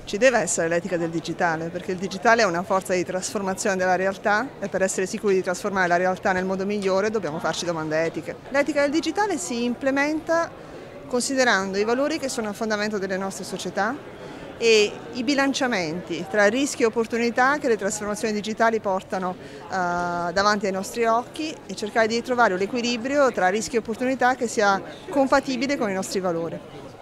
Ci deve essere l'etica del digitale, perché il digitale è una forza di trasformazione della realtà e per essere sicuri di trasformare la realtà nel modo migliore dobbiamo farci domande etiche. L'etica del digitale si implementa considerando i valori che sono a fondamento delle nostre società e i bilanciamenti tra rischi e opportunità che le trasformazioni digitali portano davanti ai nostri occhi e cercare di trovare un equilibrio tra rischi e opportunità che sia compatibile con i nostri valori.